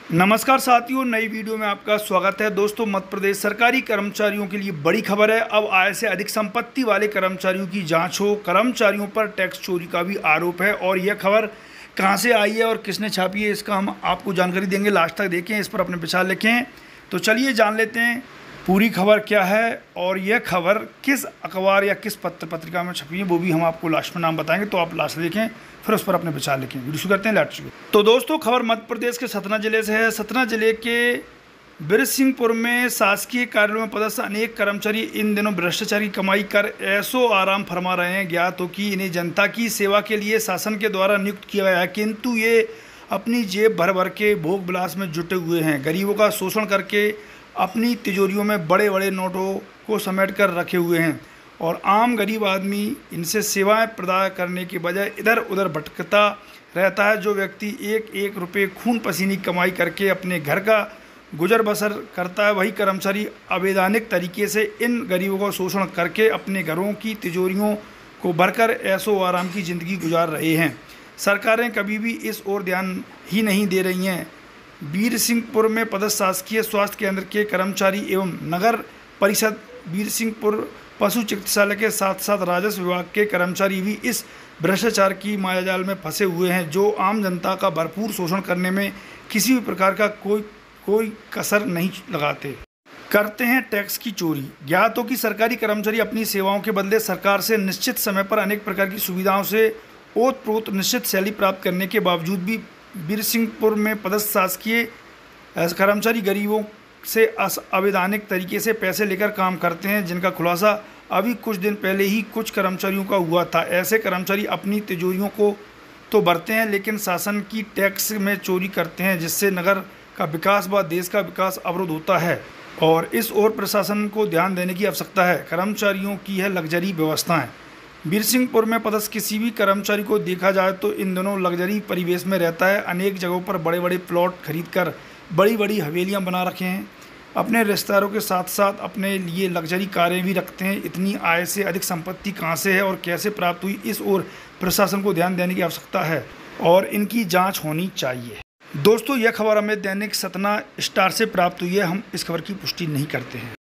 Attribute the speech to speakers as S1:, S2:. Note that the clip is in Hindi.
S1: नमस्कार साथियों, नई वीडियो में आपका स्वागत है। दोस्तों, मध्य प्रदेश सरकारी कर्मचारियों के लिए बड़ी खबर है। अब आय से अधिक संपत्ति वाले कर्मचारियों की जांच हो। कर्मचारियों पर टैक्स चोरी का भी आरोप है और यह खबर कहां से आई है और किसने छापी है, इसका हम आपको जानकारी देंगे। लास्ट तक देखें, इस पर अपने विचार लिखें। तो चलिए जान लेते हैं पूरी खबर क्या है और यह खबर किस अखबार या किस पत्रिका में छपी है, वो भी हम आपको लास्ट में नाम बताएंगे। तो आप लास्ट देखें, फिर उस पर अपने विचार लिखें। वीडियो शुरू करते हैं। Let's go. तो दोस्तों, खबर मध्य प्रदेश के सतना जिले से है। सतना जिले के बिरसिंहपुर में शासकीय कार्यालयों में पदस्थ अनेक कर्मचारी इन दिनों भ्रष्टाचार की कमाई कर ऐसो आराम फरमा रहे हैं। ज्ञात हो कि इन्हें जनता की सेवा के लिए शासन के द्वारा नियुक्त किया गया है, किंतु ये अपनी जेब भर भर के भोग विलास में जुटे हुए हैं। गरीबों का शोषण करके अपनी तिजोरियों में बड़े बड़े नोटों को समेट कर रखे हुए हैं और आम गरीब आदमी इनसे सेवाएं प्रदान करने के बजाय इधर उधर भटकता रहता है। जो व्यक्ति एक एक रुपये खून पसीने की कमाई करके अपने घर का गुजर बसर करता है, वही कर्मचारी अवैधानिक तरीके से इन गरीबों का शोषण करके अपने घरों की तिजोरियों को भरकर ऐशो आराम की ज़िंदगी गुजार रहे हैं। सरकारें कभी भी इस ओर ध्यान ही नहीं दे रही हैं। बीरसिंहपुर में पदस्थ शासकीय स्वास्थ्य केंद्र के कर्मचारी एवं नगर परिषद बीरसिंहपुर पशु चिकित्सालय के साथ साथ राजस्व विभाग के कर्मचारी भी इस भ्रष्टाचार की मायाजाल में फंसे हुए हैं, जो आम जनता का भरपूर शोषण करने में किसी भी प्रकार का कोई कसर नहीं लगाते, करते हैं टैक्स की चोरी। ज्ञात हो कि सरकारी कर्मचारी अपनी सेवाओं के बदले सरकार से निश्चित समय पर अनेक प्रकार की सुविधाओं से ओतप्रोत निश्चित सैलरी प्राप्त करने के बावजूद भी बीरसिंहपुर में पदस्थ शासकीय कर्मचारी गरीबों से अवैधानिक तरीके से पैसे लेकर काम करते हैं, जिनका खुलासा अभी कुछ दिन पहले ही कुछ कर्मचारियों का हुआ था। ऐसे कर्मचारी अपनी तिजोरियों को तो भरते हैं, लेकिन शासन की टैक्स में चोरी करते हैं, जिससे नगर का विकास व देश का विकास अवरुद्ध होता है और इस ओर प्रशासन को ध्यान देने की आवश्यकता है। कर्मचारियों की है लग्जरी व्यवस्थाएं। बीरसिंहपुर में पदस्थ किसी भी कर्मचारी को देखा जाए तो इन दोनों लग्जरी परिवेश में रहता है। अनेक जगहों पर बड़े बड़े प्लॉट खरीदकर बड़ी बड़ी हवेलियां बना रखे हैं। अपने रिश्तेदारों के साथ साथ अपने लिए लग्जरी कारें भी रखते हैं। इतनी आय से अधिक संपत्ति कहां से है और कैसे प्राप्त हुई, इस ओर प्रशासन को ध्यान देने की आवश्यकता है और इनकी जाँच होनी चाहिए। दोस्तों, यह खबर हमें दैनिक सतना स्टार से प्राप्त हुई है। हम इस खबर की पुष्टि नहीं करते हैं।